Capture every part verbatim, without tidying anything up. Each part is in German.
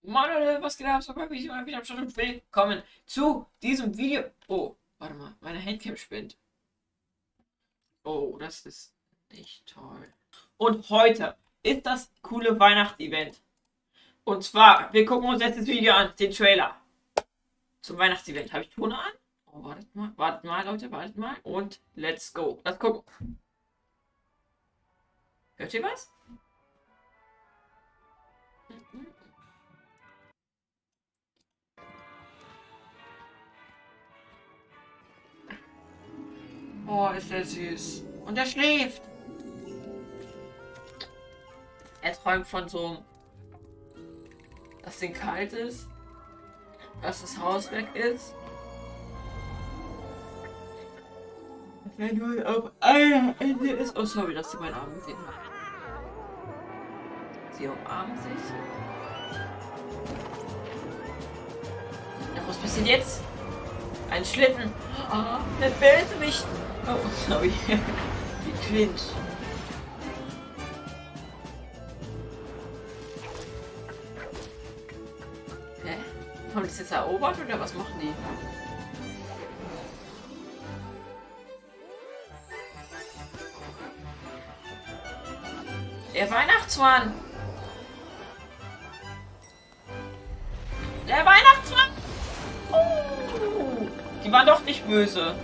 Moin Leute, was geht ab? So, wie ich mal wieder am Start und willkommen zu diesem Video. Oh, warte mal, meine Handcam spinnt. Oh, das ist nicht toll. Und heute ist das coole Weihnachtsevent. Und zwar, wir gucken uns jetzt das Video an, den Trailer zum Weihnachtsevent. Habe ich Ton an? Oh, wartet mal, wartet mal, Leute, wartet mal. Und let's go. Lass gucken. Hört ihr was? Oh, ist der süß. Und er schläft. Er träumt von so einem, dass es kalt ist, dass das Haus weg ist. Wenn du auf einem Ende ist. Oh, sorry, dass sie meinen Arm gesehen haben. Sie umarmen sich. Ja, was passiert jetzt? Ein Schlitten. Oh, der Bösewicht. Oh, sorry. Wie cringe. Hä? Haben die das jetzt erobert oder was machen die? Der Weihnachtsmann! Der Weihnachtsmann! Oh, die war doch nicht böse.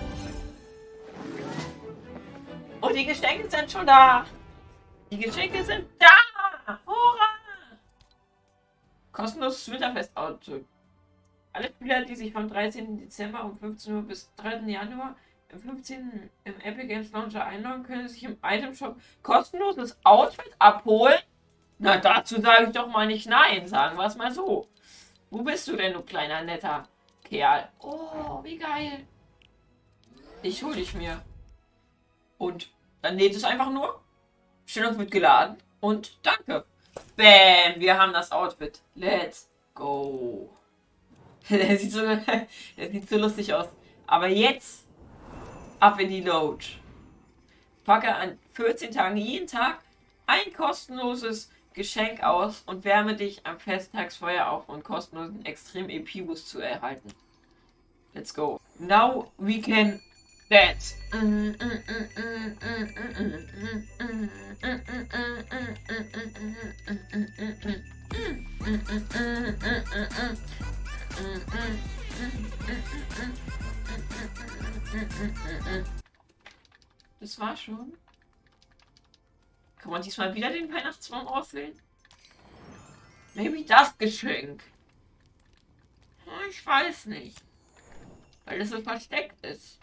Und die Geschenke sind schon da. Die Geschenke sind da. Hurra! Kostenloses Winterfest-Auto. Alle Spieler, die sich vom dreizehnten Dezember um fünfzehn Uhr bis dritten Januar im fünfzehnten im Epic Games Launcher einloggen, können sich im Item Shop kostenloses Outfit abholen. Na, dazu sage ich doch mal nicht nein, sagen wir es mal so. Wo bist du denn, du kleiner netter Kerl? Oh, wie geil. Ich hole dich mir. Und dann lädt es einfach nur. Stellung wird geladen. Und danke. Bam, wir haben das Outfit. Let's go. Der sieht so, der sieht so lustig aus. Aber jetzt ab in die Load. Packe an vierzehn Tagen jeden Tag ein kostenloses Geschenk aus und wärme dich am Festtagsfeuer auf, um kostenlosen Extrem E P-Boost zu erhalten. Let's go. Now we can dance. Das war schon. Kann man diesmal wieder den Weihnachtsbaum auswählen? Maybe das Geschenk. Ich weiß nicht. Weil das so versteckt ist.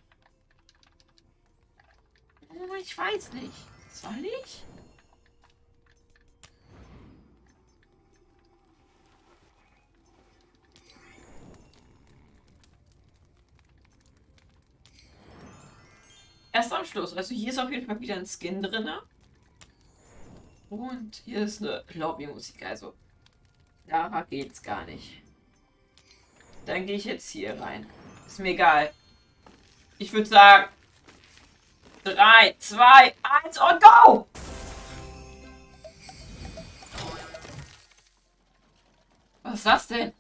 Ich weiß nicht. Soll ich? Erst am Schluss. Also hier ist auf jeden Fall wieder ein Skin drin. Und hier ist eine Lobbymusik. Also da geht's gar nicht. Dann gehe ich jetzt hier rein. Ist mir egal. Ich würde sagen drei, zwei, eins und go! Was ist das denn?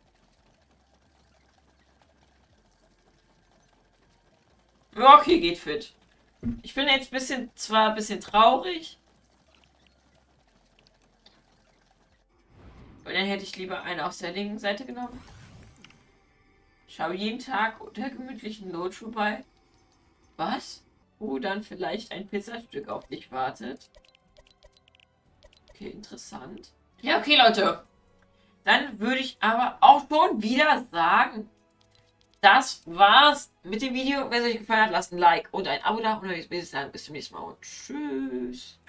Okay, geht fit. Ich bin jetzt ein bisschen, zwar ein bisschen traurig. Und dann hätte ich lieber eine auf der linken Seite genommen. Schau jeden Tag unter gemütlichen Load vorbei. Was? Wo dann vielleicht ein Pizzastück auf dich wartet. Okay, interessant. Ja, okay, Leute. Dann würde ich aber auch schon wieder sagen, das war's mit dem Video. Wenn es euch gefallen hat, lasst ein Like und ein Abo da. Und dann bis zum nächsten Mal und tschüss.